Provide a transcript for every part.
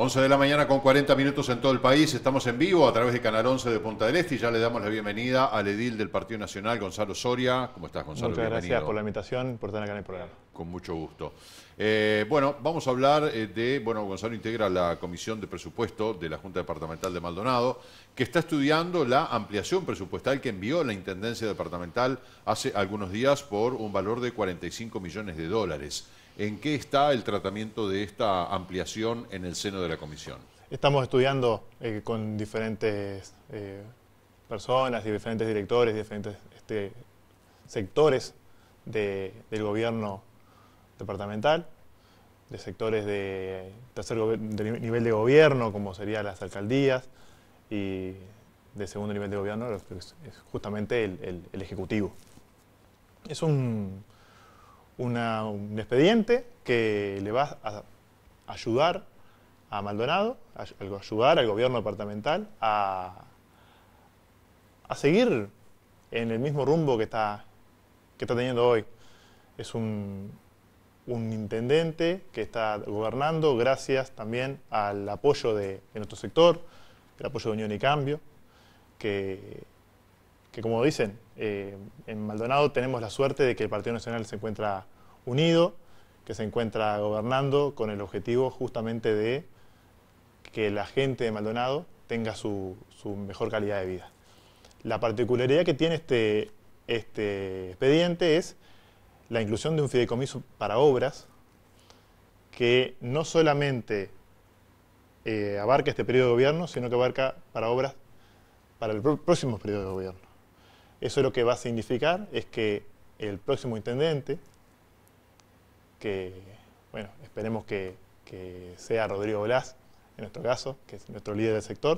11 de la mañana con 40 minutos en todo el país. Estamos en vivo a través de Canal 11 de Punta del Este y ya le damos la bienvenida al edil del Partido Nacional, Gonzalo Soria. ¿Cómo estás, Gonzalo? Muchas Bienvenido. gracias por la invitación, por estar acá en el programa. Con mucho gusto. Bueno, vamos a hablar Gonzalo integra la Comisión de Presupuesto de la Junta Departamental de Maldonado, que está estudiando la ampliación presupuestal que envió la Intendencia Departamental hace algunos días por un valor de 45 millones de dólares. ¿En qué está el tratamiento de esta ampliación en el seno de la Comisión? Estamos estudiando con diferentes personas y diferentes directores, diferentes sectores del gobierno departamental, de sectores de nivel de gobierno, como serían las alcaldías, y de segundo nivel de gobierno, que es justamente el Ejecutivo. Es un expediente que le va a ayudar a Maldonado, a ayudar al gobierno departamental a seguir en el mismo rumbo que está teniendo hoy. Es un intendente que está gobernando gracias también al apoyo de nuestro sector, el apoyo de Unión y Cambio, que como dicen, en Maldonado tenemos la suerte de que el Partido Nacional se encuentra unido, que se encuentra gobernando con el objetivo justamente de que la gente de Maldonado tenga su mejor calidad de vida. La particularidad que tiene este expediente es la inclusión de un fideicomiso para obras que no solamente abarca este periodo de gobierno, sino que abarca para obras para el próximo periodo de gobierno. Eso lo que va a significar es que el próximo intendente, que bueno, esperemos que sea Rodrigo Blas, en nuestro caso, que es nuestro líder del sector,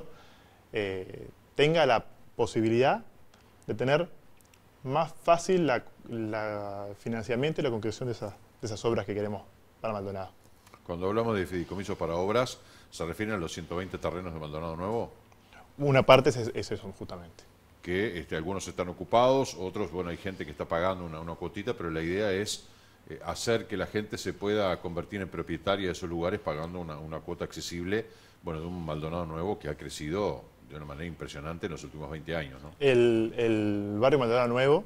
tenga la posibilidad de tener más fácil la financiamiento y la concreción de esas obras que queremos para Maldonado. Cuando hablamos de fideicomisos para obras, ¿se refieren a los 120 terrenos de Maldonado Nuevo? Una parte es eso, justamente. Que algunos están ocupados, otros, bueno, hay gente que está pagando una cuotita, pero la idea es hacer que la gente se pueda convertir en propietaria de esos lugares pagando una cuota accesible, bueno, de un Maldonado Nuevo que ha crecido de una manera impresionante en los últimos 20 años, ¿no? El barrio Maldonado Nuevo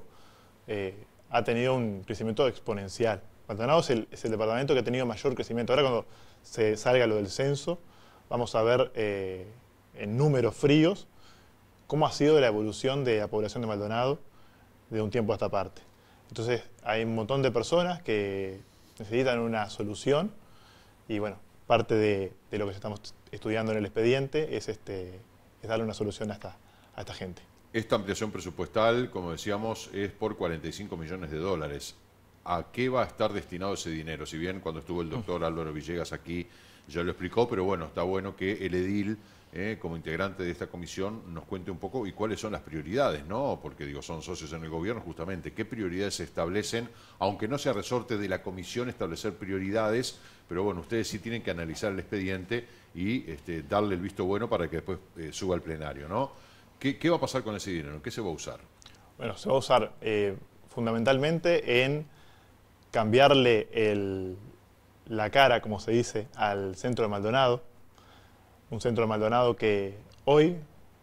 ha tenido un crecimiento exponencial. Maldonado es el departamento que ha tenido mayor crecimiento. Ahora cuando se salga lo del censo, vamos a ver en números fríos cómo ha sido la evolución de la población de Maldonado de un tiempo a esta parte. Entonces hay un montón de personas que necesitan una solución y bueno, parte de lo que estamos estudiando en el expediente es darle una solución a esta gente. Esta ampliación presupuestal, como decíamos, es por 45 millones de dólares. ¿A qué va a estar destinado ese dinero? Si bien cuando estuvo el doctor Álvaro Villegas aquí ya lo explicó, pero bueno, está bueno que el edil, como integrante de esta comisión, nos cuente un poco y cuáles son las prioridades, ¿no? Porque digo, son socios en el gobierno justamente. ¿Qué prioridades se establecen? Aunque no sea resorte de la comisión establecer prioridades, pero bueno, ustedes sí tienen que analizar el expediente y darle el visto bueno para que después suba al plenario, ¿no? ¿Qué va a pasar con ese dinero? ¿En qué se va a usar? Bueno, se va a usar fundamentalmente en cambiarle la cara, como se dice, al centro de Maldonado. Un centro de Maldonado que hoy,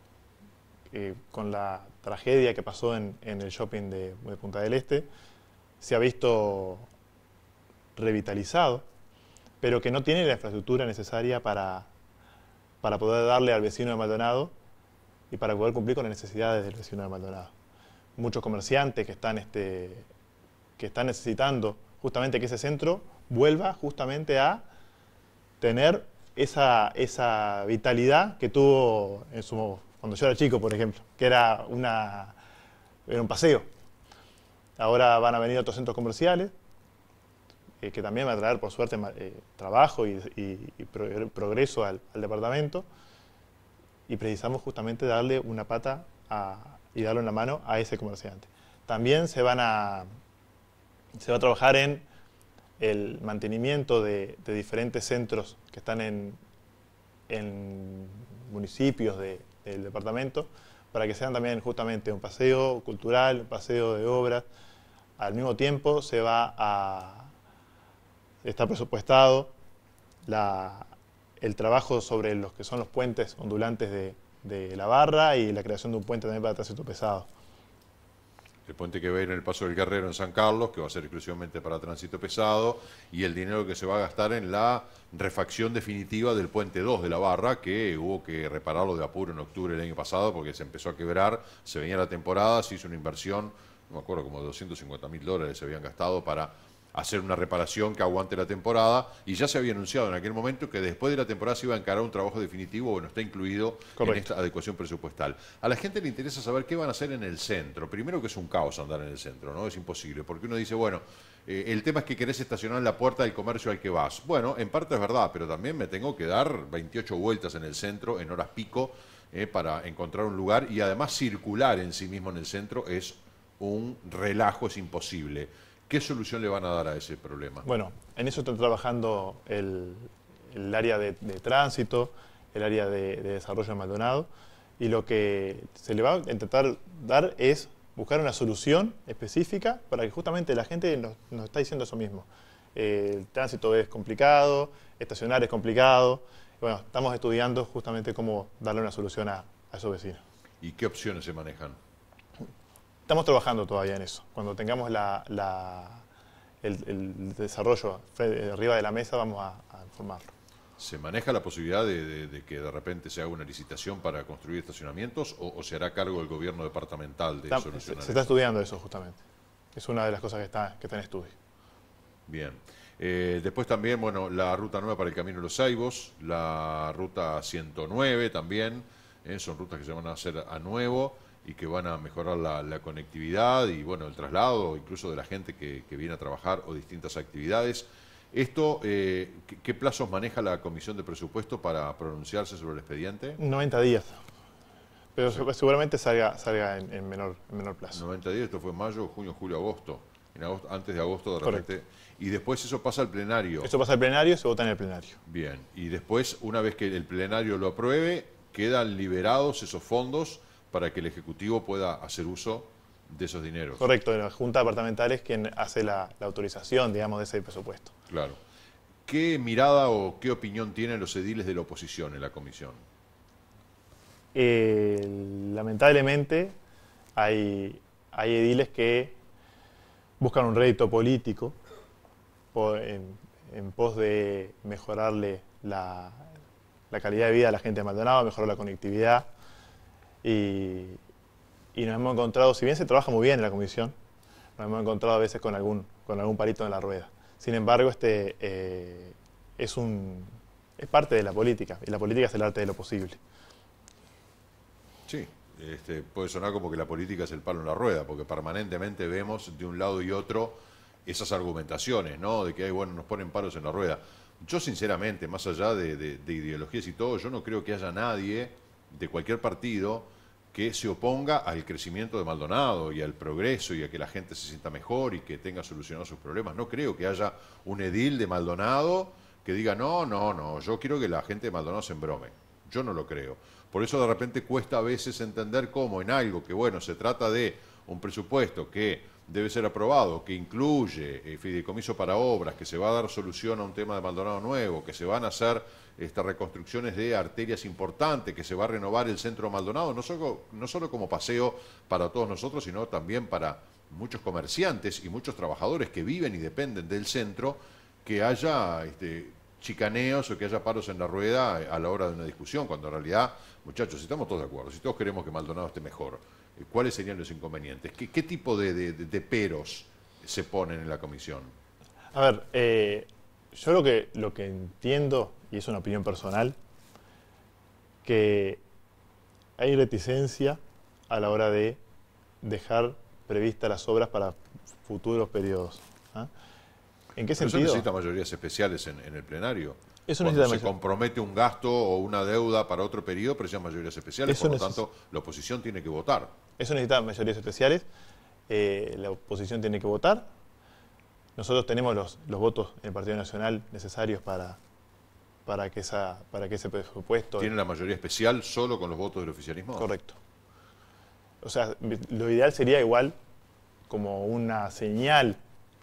con la tragedia que pasó en el shopping de Punta del Este, se ha visto revitalizado, pero que no tiene la infraestructura necesaria para poder darle al vecino de Maldonado y para poder cumplir con las necesidades del vecino de Maldonado. Muchos comerciantes que están necesitando justamente que ese centro vuelva justamente a tener esa vitalidad que tuvo cuando yo era chico, por ejemplo, que era un paseo. Ahora van a venir otros centros comerciales que también van a traer, por suerte, trabajo y progreso al departamento, y precisamos justamente darle una pata y darle una mano a ese comerciante. También se va a trabajar en el mantenimiento de diferentes centros que están en municipios del departamento, para que sean también justamente un paseo cultural, un paseo de obras. Al mismo tiempo está presupuestado el trabajo sobre los que son los puentes ondulantes de la Barra y la creación de un puente también para tránsito pesado. El puente que va a ir en el Paso del Guerrero en San Carlos, que va a ser exclusivamente para tránsito pesado, y el dinero que se va a gastar en la refacción definitiva del puente 2 de la Barra, que hubo que repararlo de apuro en octubre del año pasado porque se empezó a quebrar, se venía la temporada, se hizo una inversión, no me acuerdo, como $250.000 se habían gastado para hacer una reparación que aguante la temporada, y ya se había anunciado en aquel momento que después de la temporada se iba a encarar un trabajo definitivo, bueno, está incluido en esta adecuación presupuestal. A la gente le interesa saber qué van a hacer en el centro. Primero, que es un caos andar en el centro, ¿no? Es imposible, porque uno dice, bueno, el tema es que querés estacionar en la puerta del comercio al que vas. Bueno, en parte es verdad, pero también me tengo que dar 28 vueltas en el centro en horas pico para encontrar un lugar, y además circular en sí mismo en el centro es un relajo, es imposible. ¿Qué solución le van a dar a ese problema? Bueno, en eso está trabajando el área de tránsito, el área de desarrollo de Maldonado, y lo que se le va a intentar dar es buscar una solución específica para que justamente la gente nos está diciendo eso mismo. El tránsito es complicado, estacionar es complicado. Bueno, estamos estudiando justamente cómo darle una solución a esos vecinos. ¿Y qué opciones se manejan? Estamos trabajando todavía en eso. Cuando tengamos el desarrollo arriba de la mesa, vamos a informarlo. ¿Se maneja la posibilidad de que de repente se haga una licitación para construir estacionamientos o se hará cargo el gobierno departamental de solucionar Se está estudiando eso justamente. Es una de las cosas que está en estudio. Bien. Después también, bueno, la ruta nueva para el Camino de los Saibos, la ruta 109 también, son rutas que se van a hacer a nuevo y que van a mejorar la conectividad y, bueno, el traslado, incluso de la gente que viene a trabajar o distintas actividades. Esto, ¿qué plazos maneja la Comisión de Presupuesto para pronunciarse sobre el expediente? 90 días, pero sí, seguramente salga en menor plazo. 90 días, esto fue mayo, junio, julio, agosto. Antes de agosto, de repente. Y después eso pasa al plenario. Eso pasa al plenario y se vota en el plenario. Bien, y después, una vez que el plenario lo apruebe, quedan liberados esos fondos para que el Ejecutivo pueda hacer uso de esos dineros. Correcto, la Junta Departamental es quien hace la autorización, digamos, de ese presupuesto. Claro. ¿Qué mirada o qué opinión tienen los ediles de la oposición en la comisión? Lamentablemente hay ediles que buscan un rédito político en pos de mejorarle la calidad de vida a la gente de Maldonado, mejorar la conectividad. Y nos hemos encontrado, si bien se trabaja muy bien en la comisión, nos hemos encontrado a veces con algún palito en la rueda. Sin embargo, es parte de la política, y la política es el arte de lo posible. Sí, puede sonar como que la política es el palo en la rueda, porque permanentemente vemos de un lado y otro esas argumentaciones, ¿no? De que bueno, nos ponen palos en la rueda. Yo sinceramente, más allá de ideologías y todo, yo no creo que haya nadie de cualquier partido que se oponga al crecimiento de Maldonado y al progreso y a que la gente se sienta mejor y que tenga solucionados sus problemas. No creo que haya un edil de Maldonado que diga no, yo quiero que la gente de Maldonado se embrome. Yo no lo creo. Por eso de repente cuesta a veces entender cómo en algo que, bueno, se trata de un presupuesto que debe ser aprobado, que incluye fideicomiso para obras, que se va a dar solución a un tema de Maldonado nuevo, que se van a hacer reconstrucciones de arterias importantes, que se va a renovar el centro de Maldonado, no solo como paseo para todos nosotros, sino también para muchos comerciantes y muchos trabajadores que viven y dependen del centro, que haya chicaneos o que haya paros en la rueda a la hora de una discusión, cuando en realidad, muchachos, si estamos todos de acuerdo, si todos queremos que Maldonado esté mejor, ¿cuáles serían los inconvenientes? ¿Qué tipo de peros se ponen en la comisión? A ver, yo lo que entiendo, y es una opinión personal, que hay reticencia a la hora de dejar previstas las obras para futuros periodos. ¿Ah? ¿En qué sentido? Eso necesita mayorías especiales en el plenario. Eso Cuando se compromete un gasto o una deuda para otro periodo, precisas mayorías especiales, por lo tanto la oposición tiene que votar. Eso necesita mayorías especiales, la oposición tiene que votar. Nosotros tenemos los votos en el Partido Nacional necesarios para que ese presupuesto... ¿Tiene la mayoría especial solo con los votos del oficialismo? Correcto. O sea, lo ideal sería igual como una señal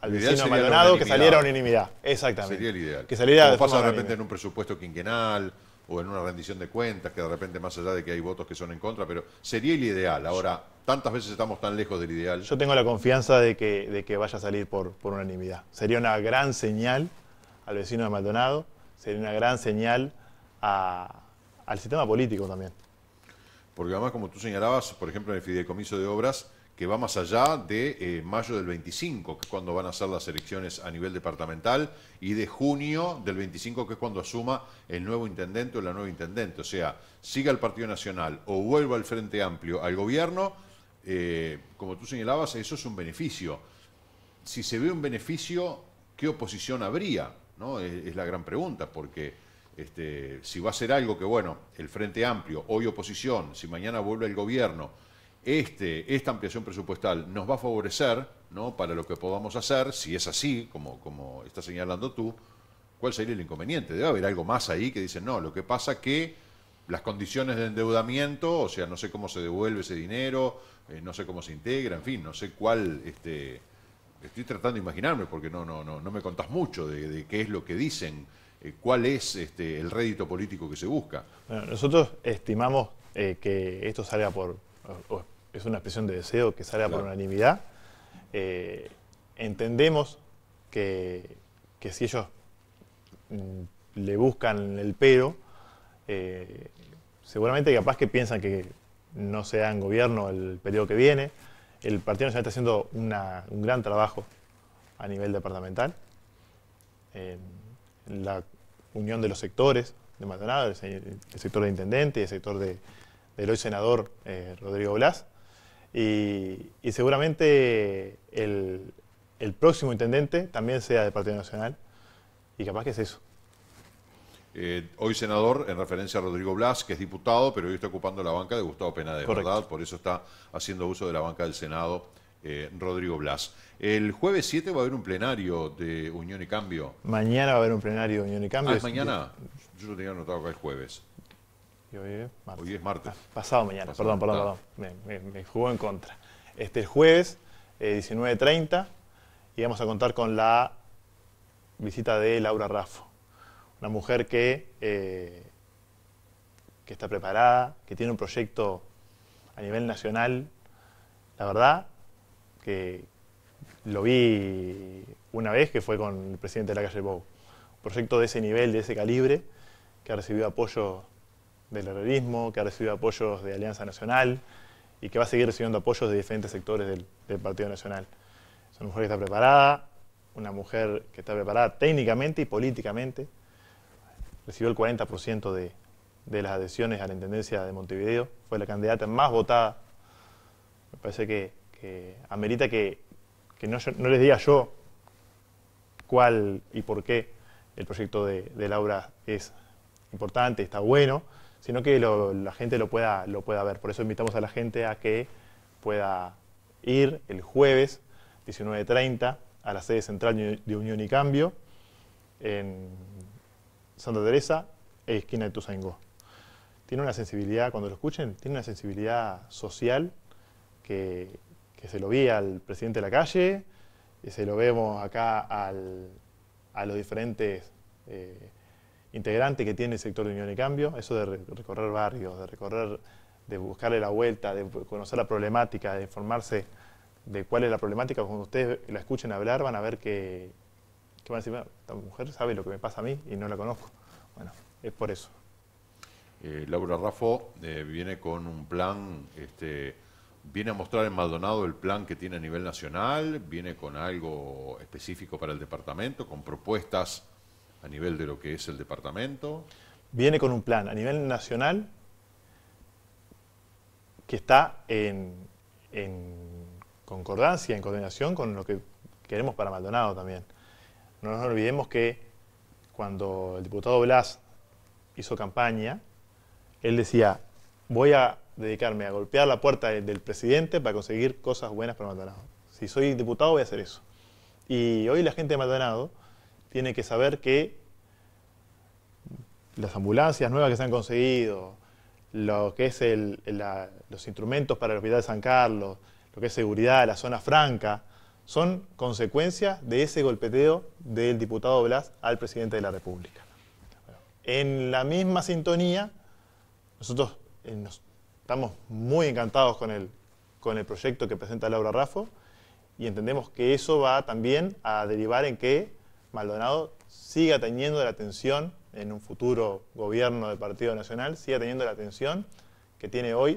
al Lo ideal vecino sería la Maldonado que unanimidad. saliera a unanimidad. Exactamente. Sería el ideal. Que saliera de Como pasa forma de repente unánime. en un presupuesto quinquenal o en una rendición de cuentas, que de repente, más allá de que hay votos que son en contra, pero sería el ideal. Ahora, tantas veces estamos tan lejos del ideal. Yo tengo la confianza de que vaya a salir por unanimidad. Sería una gran señal al vecino de Maldonado, sería una gran señal al sistema político también. Porque además, como tú señalabas, por ejemplo, en el fideicomiso de obras, que va más allá de mayo del 25, que es cuando van a ser las elecciones a nivel departamental, y de junio del 25, que es cuando asuma el nuevo intendente o la nueva intendente. O sea, siga el Partido Nacional o vuelva al Frente Amplio al gobierno, como tú señalabas, eso es un beneficio. Si se ve un beneficio, ¿qué oposición habría? ¿No? Es la gran pregunta, porque si va a ser algo que, bueno, el Frente Amplio, hoy oposición, si mañana vuelve el gobierno, esta ampliación presupuestal nos va a favorecer, ¿no?, para lo que podamos hacer, si es así, como estás señalando tú, ¿cuál sería el inconveniente? Debe haber algo más ahí que dicen, no, lo que pasa que las condiciones de endeudamiento, o sea, no sé cómo se devuelve ese dinero, no sé cómo se integra, en fin, no sé cuál, estoy tratando de imaginarme, porque no me contás mucho de qué es lo que dicen, cuál es el rédito político que se busca. Bueno, nosotros estimamos que esto salga es una expresión de deseo que salga por unanimidad. Entendemos que si ellos le buscan el pero, seguramente capaz que piensan que no sea en gobierno el periodo que viene. El Partido Nacional está haciendo un gran trabajo a nivel departamental. La unión de los sectores de Maldonado, el sector de intendente y el sector del hoy senador Rodrigo Blas. Y seguramente el próximo intendente también sea del Partido Nacional. Y capaz que es eso. Hoy senador, en referencia a Rodrigo Blas, que es diputado, pero hoy está ocupando la banca de Gustavo Penades, ¿verdad? Por eso está haciendo uso de la banca del Senado Rodrigo Blas. El jueves 7 va a haber un plenario de Unión y Cambio. Mañana va a haber un plenario de Unión y Cambio. ¿Es mañana? Yo lo tenía anotado acá el jueves. Y hoy es martes. Hoy es martes. Pasado mañana, perdón. Me jugó en contra. El jueves, 19:30, y vamos a contar con la visita de Laura Raffo. Una mujer que está preparada, que tiene un proyecto a nivel nacional. La verdad que lo vi una vez, que fue con el presidente de la calle Bou. Un proyecto de ese nivel, de ese calibre, que ha recibido apoyo del herrerismo, que ha recibido apoyos de Alianza Nacional y que va a seguir recibiendo apoyos de diferentes sectores del Partido Nacional. Es una mujer que está preparada, una mujer que está preparada técnicamente y políticamente. Recibió el 40% de las adhesiones a la Intendencia de Montevideo. Fue la candidata más votada. Me parece que amerita que no les diga yo cuál y por qué el proyecto de Laura es importante, está bueno, sino que la gente lo pueda ver. Por eso invitamos a la gente a que pueda ir el jueves 19:30 a la sede central de Unión y Cambio en Santa Teresa, esquina de Ituzaingó. Tiene una sensibilidad, cuando lo escuchen, tiene una sensibilidad social que se lo vi al presidente de la calle, y se lo vemos acá a los diferentes integrantes que tiene el sector de Unión y Cambio. Eso de recorrer barrios, de buscarle la vuelta, de conocer la problemática, de informarse de cuál es la problemática. Cuando ustedes la escuchen hablar, van a ver que van a decir, esta mujer sabe lo que me pasa a mí y no la conozco. Bueno, es por eso. Laura Raffo viene con un plan, viene a mostrar en Maldonado el plan que tiene a nivel nacional, viene con algo específico para el departamento, con propuestas a nivel de lo que es el departamento. Viene con un plan a nivel nacional que está en concordancia, en coordinación con lo que queremos para Maldonado también. No nos olvidemos que cuando el diputado Blas hizo campaña, él decía, voy a dedicarme a golpear la puerta del presidente para conseguir cosas buenas para Maldonado. Si soy diputado voy a hacer eso. Y hoy la gente de Maldonado tiene que saber que las ambulancias nuevas que se han conseguido, lo que es los instrumentos para el Hospital de San Carlos, lo que es seguridad, la zona franca, son consecuencia de ese golpeteo del diputado Blas al presidente de la República. En la misma sintonía, nosotros estamos muy encantados con el proyecto que presenta Laura Raffo y entendemos que eso va también a derivar en que Maldonado siga teniendo la atención en un futuro gobierno del Partido Nacional, siga teniendo la atención que tiene hoy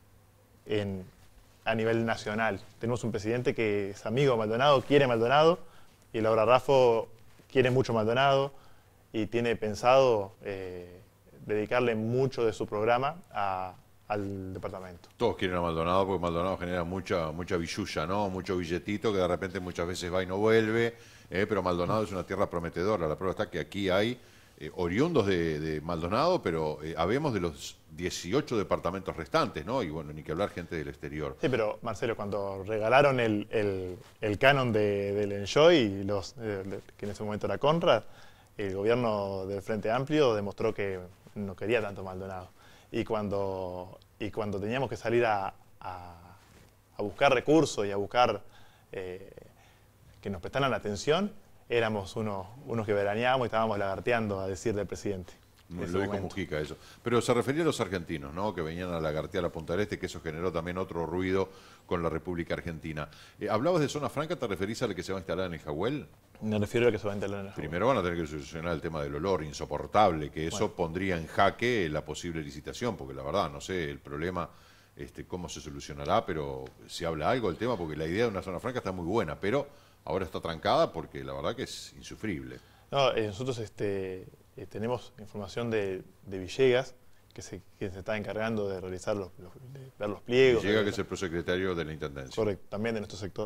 a nivel nacional. Tenemos un presidente que es amigo de Maldonado, quiere Maldonado, y Laura Raffo quiere mucho Maldonado y tiene pensado dedicarle mucho de su programa al departamento. Todos quieren a Maldonado porque Maldonado genera mucha billulla, ¿no? Mucho billetito que de repente muchas veces va y no vuelve, pero Maldonado es una tierra prometedora. La prueba está que aquí hay oriundos de Maldonado, pero habemos de los 18 departamentos restantes, ¿no? Y bueno, ni que hablar gente del exterior. Sí, pero Marcelo, cuando regalaron el canon del Enjoy, que en ese momento era Conrad, el gobierno del Frente Amplio demostró que no quería tanto Maldonado. Y cuando teníamos que salir a buscar recursos y a buscar que nos prestaran atención, éramos unos que veraneábamos y estábamos lagarteando, a decir del presidente. Lo dijo Mujica eso. Pero se refería a los argentinos, ¿no? Que venían a lagartear a Punta del Este, que eso generó también otro ruido con la República Argentina. ¿Hablabas de zona franca? ¿Te referís a la que se va a instalar en el Jahuel? Me refiero a que se va a instalar en el Jahuel. Primero van a tener que solucionar el tema del olor insoportable, que eso pondría en jaque la posible licitación, porque la verdad, no sé, el problema, cómo se solucionará, pero se habla algo del tema, porque la idea de una zona franca está muy buena, pero ahora está trancada porque la verdad que es insufrible. No, nosotros tenemos información de Villegas, que se está encargando de realizar de ver los pliegos. Villegas, que es el prosecretario de la Intendencia. Correcto, también de nuestro sector.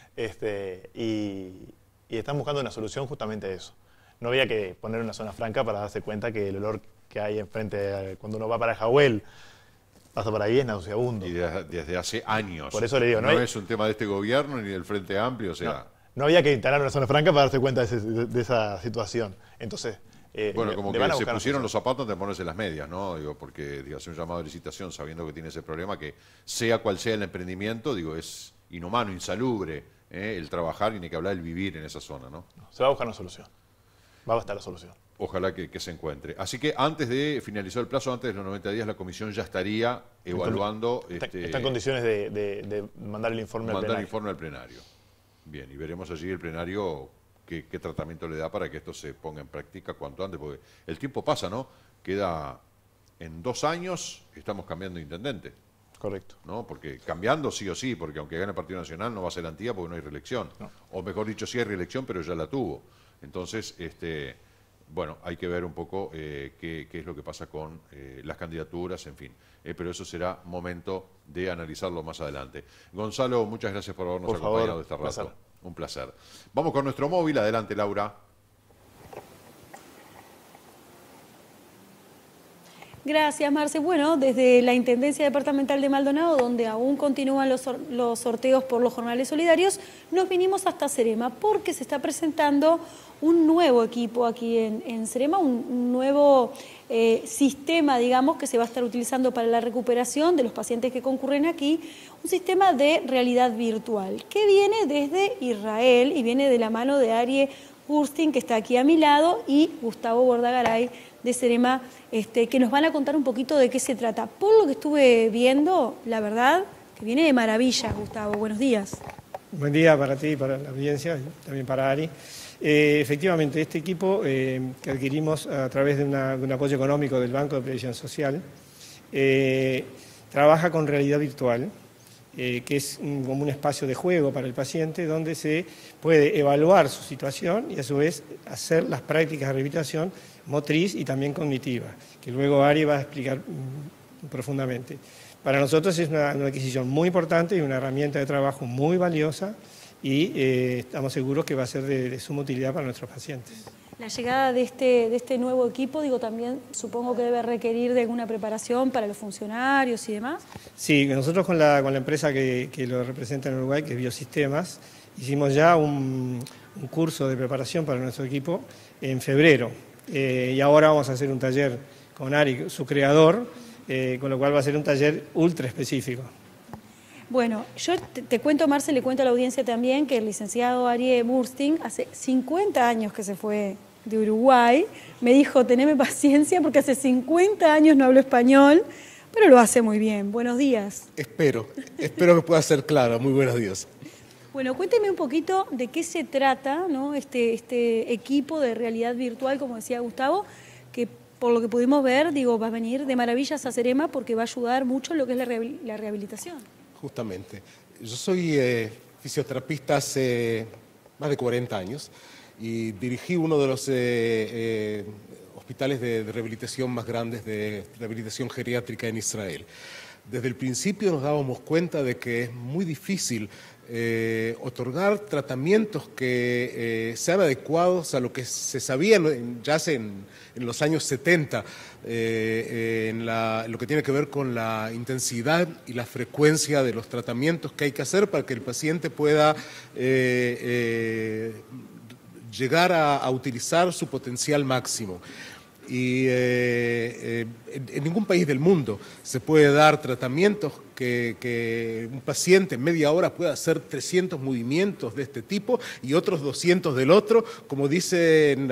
Y están buscando una solución justamente a eso. No había que poner una zona franca para darse cuenta que el olor que hay enfrente, cuando uno va para Jahuel, pasa por ahí, es nauseabundo. Y desde hace años. Por eso le digo, no es un tema de este gobierno ni del Frente Amplio, o sea... No había que instalar una zona franca para darse cuenta de esa situación. Entonces, bueno, como que se pusieron los zapatos de ponerse las medias, ¿no? Digo, porque hacer un llamado de licitación sabiendo que tiene ese problema, que sea cual sea el emprendimiento, digo, es inhumano, insalubre, el trabajar y ni que hablar el vivir en esa zona, ¿no? Se va a buscar una solución. Va a estar la solución. Ojalá que se encuentre. Así que antes de finalizar el plazo, antes de los 90 días, la comisión ya estaría evaluando... Está en condiciones de mandar el informe al plenario. Mandar el informe al plenario. Bien, y veremos allí el plenario qué tratamiento le da para que esto se ponga en práctica cuanto antes, porque el tiempo pasa, ¿no? Queda en 2 años, estamos cambiando de intendente. Correcto. ¿No? Porque cambiando sí o sí, porque aunque gane el Partido Nacional no va a ser Antía porque no hay reelección. No. O mejor dicho, sí hay reelección, pero ya la tuvo. Entonces, bueno, hay que ver un poco qué es lo que pasa con las candidaturas, en fin. Pero eso será momento de analizarlo más adelante. Gonzalo, muchas gracias por habernos acompañado este rato. Placer. Un placer. Vamos con nuestro móvil. Adelante, Laura. Gracias, Marce. Bueno, desde la Intendencia Departamental de Maldonado, donde aún continúan los sorteos por los jornales solidarios, nos vinimos hasta Cerema porque se está presentando un nuevo equipo aquí en Cerema, un nuevo sistema, digamos, que se va a estar utilizando para la recuperación de los pacientes que concurren aquí, un sistema de realidad virtual que viene desde Israel y viene de la mano de Arie Gurstin, que está aquí a mi lado, y Gustavo Bordagaray de Cerema, que nos van a contar un poquito de qué se trata. Por lo que estuve viendo, la verdad, que viene de maravilla, Gustavo. Buenos días. Buen día para ti, para la audiencia, también para Ari. Efectivamente, este equipo que adquirimos a través de un apoyo económico del Banco de Previsión Social trabaja con realidad virtual, que es como un espacio de juego para el paciente donde se puede evaluar su situación y a su vez hacer las prácticas de rehabilitación motriz y también cognitiva, que luego Ari va a explicar profundamente. Para nosotros es una adquisición muy importante y una herramienta de trabajo muy valiosa y estamos seguros que va a ser de suma utilidad para nuestros pacientes. La llegada de este nuevo equipo, digo, también supongo que debe requerir de alguna preparación para los funcionarios y demás. Sí, nosotros con la empresa que lo representa en Uruguay, que es Biosistemas, hicimos ya un curso de preparación para nuestro equipo en febrero. Y ahora vamos a hacer un taller con Ari, su creador, con lo cual va a ser un taller ultra específico. Bueno, yo te cuento, Marce, le cuento a la audiencia también que el licenciado Ariel Burstyn hace 50 años que se fue de Uruguay. Me dijo, teneme paciencia porque hace 50 años no hablo español, pero lo hace muy bien. Buenos días. Espero que pueda ser claro. Muy buenos días. Bueno, cuénteme un poquito de qué se trata, ¿no? Este equipo de realidad virtual, como decía Gustavo, que por lo que pudimos ver, digo, va a venir de maravillas a Cerema porque va a ayudar mucho en lo que es la rehabilitación. Justamente. Yo soy fisioterapeuta hace más de 40 años y dirigí uno de los hospitales de rehabilitación más grandes de rehabilitación geriátrica en Israel. Desde el principio nos dábamos cuenta de que es muy difícil otorgar tratamientos que sean adecuados a lo que se sabía ya hace en los años 70, en lo que tiene que ver con la intensidad y la frecuencia de los tratamientos que hay que hacer para que el paciente pueda llegar a utilizar su potencial máximo. Y en ningún país del mundo se puede dar tratamientos que un paciente en media hora pueda hacer 300 movimientos de este tipo y otros 200 del otro, como dice en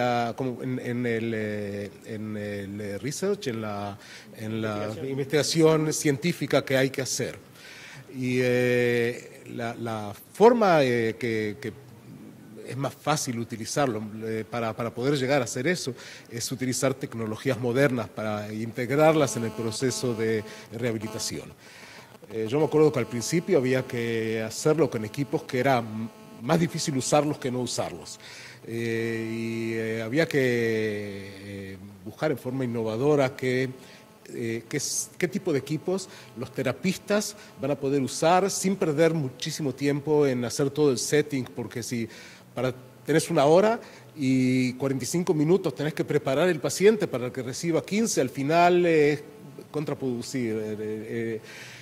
el research, en la investigación científica que hay que hacer. Y la forma que es más fácil utilizarlo para poder llegar a hacer eso, es utilizar tecnologías modernas para integrarlas en el proceso de rehabilitación. Yo me acuerdo que al principio había que hacerlo con equipos que era más difícil usarlos que no usarlos. Había que buscar en forma innovadora qué tipo de equipos los terapistas van a poder usar sin perder muchísimo tiempo en hacer todo el setting, porque si tenés 1 hora y 45 minutos tenés que preparar el paciente para que reciba 15, al final es contraproducir.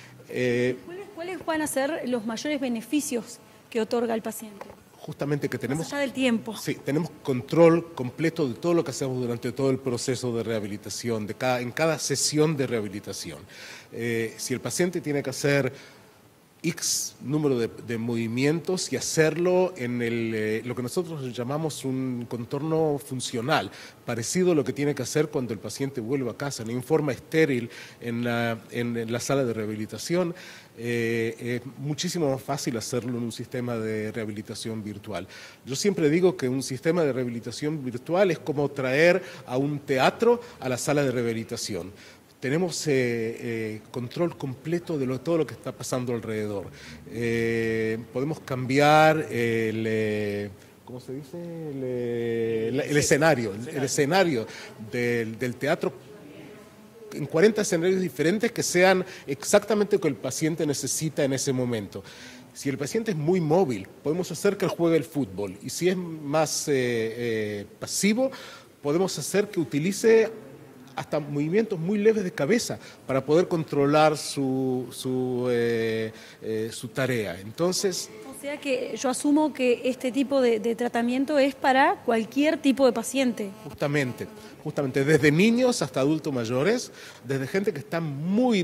¿Cuáles van a ser los mayores beneficios que otorga el paciente? Justamente que tenemos... Más allá del tiempo. Sí, tenemos control completo de todo lo que hacemos durante todo el proceso de rehabilitación, en cada sesión de rehabilitación. Si el paciente tiene que hacer X número de movimientos y hacerlo en lo que nosotros llamamos un contorno funcional, parecido a lo que tiene que hacer cuando el paciente vuelve a casa, no en forma estéril en la sala de rehabilitación. Es muchísimo más fácil hacerlo en un sistema de rehabilitación virtual. Yo siempre digo que un sistema de rehabilitación virtual es como traer a un teatro a la sala de rehabilitación. Tenemos control completo de todo lo que está pasando alrededor. Podemos cambiar ¿cómo se dice? El escenario del teatro en 40 escenarios diferentes que sean exactamente lo que el paciente necesita en ese momento. Si el paciente es muy móvil, podemos hacer que él juegue el fútbol. Y si es más pasivo, podemos hacer que utilice hasta movimientos muy leves de cabeza para poder controlar su tarea. Entonces... O sea que yo asumo que este tipo de tratamiento es para cualquier tipo de paciente. Justamente, desde niños hasta adultos mayores, desde gente que está muy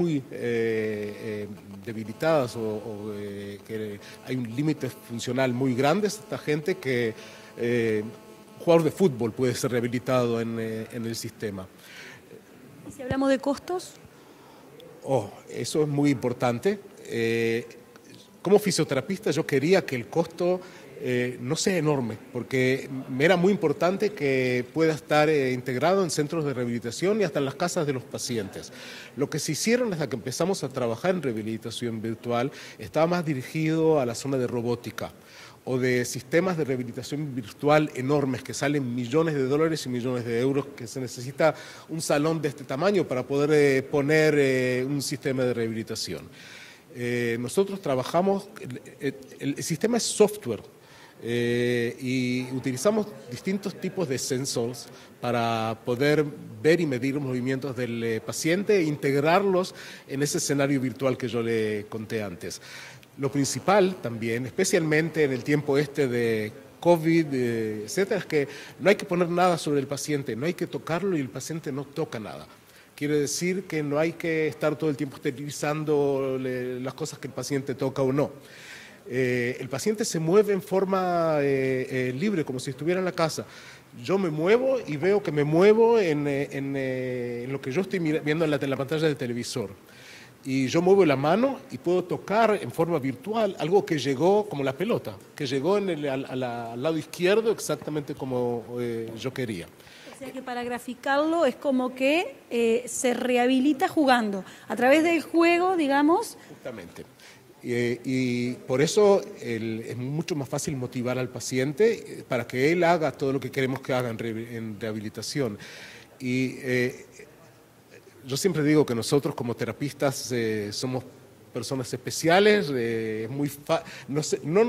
debilitadas o que hay un límite funcional muy grande, hasta gente que... jugador de fútbol puede ser rehabilitado en el sistema. ¿Y si hablamos de costos? Eso es muy importante. Como fisioterapeuta yo quería que el costo no sea enorme, porque me era muy importante que pueda estar integrado en centros de rehabilitación y hasta en las casas de los pacientes. Lo que se hicieron desde que empezamos a trabajar en rehabilitación virtual estaba más dirigido a la zona de robótica o de sistemas de rehabilitación virtual enormes que salen millones de dólares y millones de euros, que se necesita un salón de este tamaño para poder poner un sistema de rehabilitación. Nosotros trabajamos, el sistema es software y utilizamos distintos tipos de sensores para poder ver y medir los movimientos del paciente e integrarlos en ese escenario virtual que yo le conté antes. Lo principal también, especialmente en el tiempo de COVID, etcétera, es que no hay que poner nada sobre el paciente, no hay que tocarlo y el paciente no toca nada. Quiere decir que no hay que estar todo el tiempo esterilizando las cosas que el paciente toca o no. El paciente se mueve en forma libre, como si estuviera en la casa. Yo me muevo y veo que me muevo en lo que yo estoy viendo en la pantalla del televisor. Y yo muevo la mano y puedo tocar en forma virtual algo que llegó como la pelota, que llegó al lado izquierdo exactamente como yo quería. O sea que para graficarlo es como que se rehabilita jugando, a través del juego, digamos. Justamente. Y por eso es mucho más fácil motivar al paciente para que él haga todo lo que queremos que haga en rehabilitación. Y yo siempre digo que nosotros como terapistas somos personas especiales, no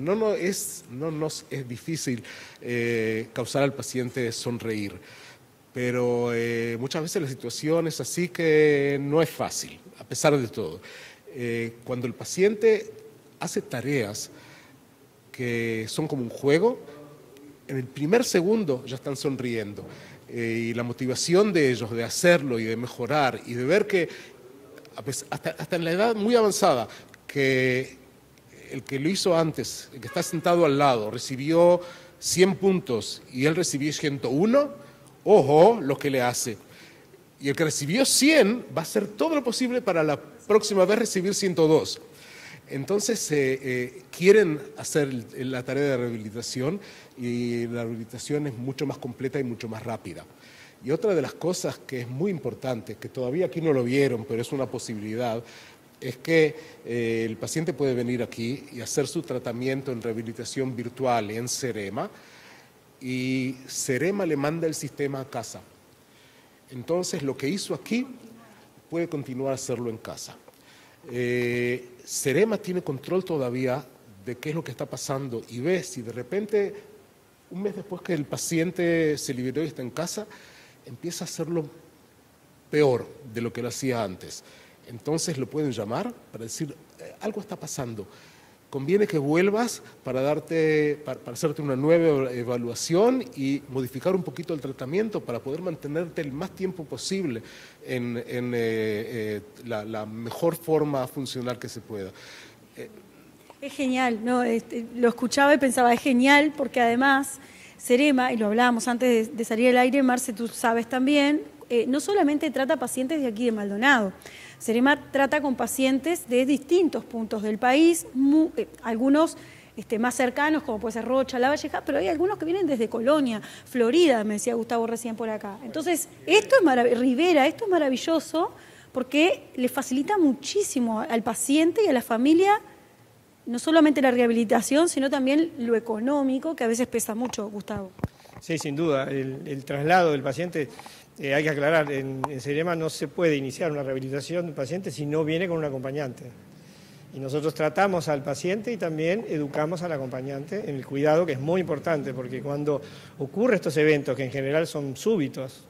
nos es difícil causar al paciente sonreír, pero muchas veces la situación es así que no es fácil, a pesar de todo. Cuando el paciente hace tareas que son como un juego, en el primer segundo ya están sonriendo. Y la motivación de ellos de hacerlo y de mejorar y de ver que hasta en la edad muy avanzada, que el que lo hizo antes, el que está sentado al lado, recibió 100 puntos y él recibió 101, ojo lo que le hace. Y el que recibió 100 va a hacer todo lo posible para la próxima vez recibir 102. Entonces quieren hacer la tarea de rehabilitación y la rehabilitación es mucho más completa y mucho más rápida. Y otra de las cosas que es muy importante, que todavía aquí no lo vieron, pero es una posibilidad, es que el paciente puede venir aquí y hacer su tratamiento en rehabilitación virtual en Cerema y Cerema le manda el sistema a casa. Entonces lo que hizo aquí puede continuar a hacerlo en casa. Cerema tiene control todavía de qué es lo que está pasando y ve si de repente, un mes después que el paciente se liberó y está en casa, empieza a hacerlo peor de lo que lo hacía antes. Entonces lo pueden llamar para decir, algo está pasando. Conviene que vuelvas para hacerte una nueva evaluación y modificar un poquito el tratamiento para poder mantenerte el más tiempo posible en la mejor forma funcional que se pueda. Es genial, ¿no? Lo escuchaba y pensaba, es genial porque además Cerema, y lo hablábamos antes de salir al aire, Marce, tú sabes también, no solamente trata pacientes de aquí de Maldonado, Cerema trata con pacientes de distintos puntos del país, algunos más cercanos, como puede ser Rocha, La Valleja, pero hay algunos que vienen desde Colonia, Florida, me decía Gustavo recién por acá. Entonces, esto es Rivera, esto es maravilloso porque le facilita muchísimo al paciente y a la familia, no solamente la rehabilitación, sino también lo económico, que a veces pesa mucho, Gustavo. Sí, sin duda, el traslado del paciente... hay que aclarar, en Cerema no se puede iniciar una rehabilitación del paciente si no viene con un acompañante. Y nosotros tratamos al paciente y también educamos al acompañante en el cuidado, que es muy importante, porque cuando ocurren estos eventos, que en general son súbitos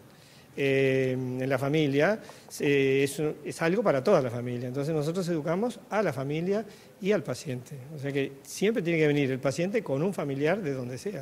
en la familia, es algo para toda la familia. Entonces nosotros educamos a la familia y al paciente. O sea que siempre tiene que venir el paciente con un familiar de donde sea.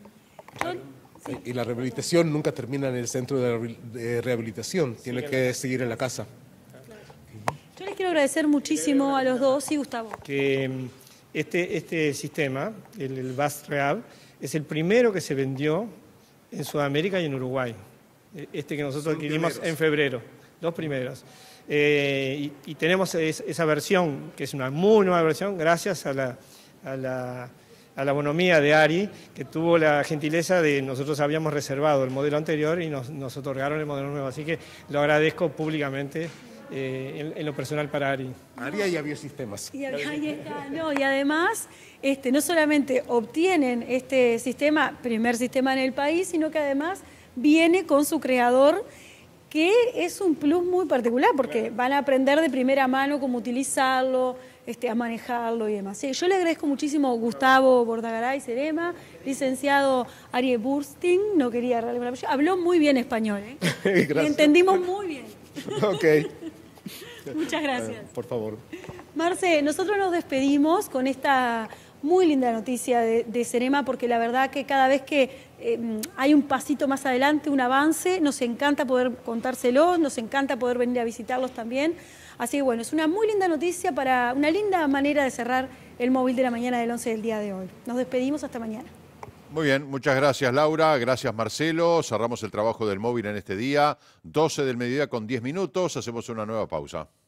Y la rehabilitación nunca termina en el centro de rehabilitación, tiene que seguir en la casa. Yo les quiero agradecer muchísimo a los dos, sí, Gustavo. Que este sistema, el Bast Rehab, es el primero que se vendió en Sudamérica y en Uruguay. Que nosotros adquirimos en febrero, los primeros. Y tenemos esa versión, que es una muy nueva versión, gracias a la bonomía de Ari, que tuvo la gentileza de, nosotros habíamos reservado el modelo anterior y nos otorgaron el modelo nuevo, así que lo agradezco públicamente en lo personal para Ari. Ari y Biosistemas. Y además, no solamente obtienen este sistema, primer sistema en el país, sino que además viene con su creador, que es un plus muy particular, porque van a aprender de primera mano cómo utilizarlo, a manejarlo y demás. Sí, yo le agradezco muchísimo a Gustavo Bordagaray Cerema, licenciado Ari Bursting, no quería agarrarle una apellido, habló muy bien español, Gracias. Y entendimos muy bien. Ok. Muchas gracias. Por favor. Marce, nosotros nos despedimos con esta muy linda noticia de Cerema, porque la verdad que cada vez que hay un pasito más adelante, un avance, nos encanta poder contárselos, nos encanta poder venir a visitarlos también. Así que bueno, es una muy linda noticia, para una linda manera de cerrar el móvil de la mañana del 11 del día de hoy. Nos despedimos, hasta mañana. Muy bien, muchas gracias Laura, gracias Marcelo. Cerramos el trabajo del móvil en este día, 12 del mediodía con 10 minutos, hacemos una nueva pausa.